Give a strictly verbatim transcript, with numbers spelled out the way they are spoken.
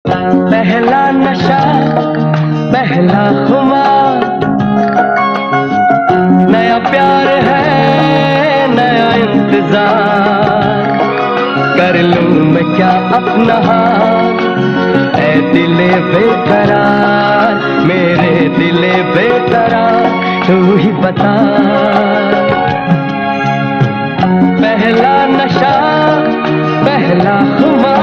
पहला नशा पहला खुमार, नया प्यार है नया इंतजार, कर लूं मैं क्या अपना हाल, ऐ दिले बेकरार मेरे दिले बेकरार, तू ही बता। पहला नशा पहला खुमार,